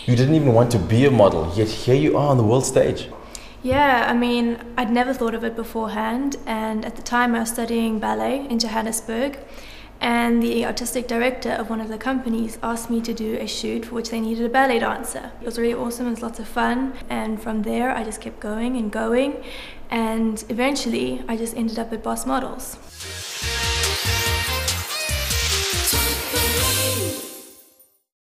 You didn't even want to be a model, yet here you are on the world stage. Yeah, I mean, I'd never thought of it beforehand, and at the time I was studying ballet in Johannesburg, and the artistic director of one of the companies asked me to do a shoot for which they needed a ballet dancer. It was really awesome, it was lots of fun, and from there I just kept going, and eventually I just ended up at Boss Models.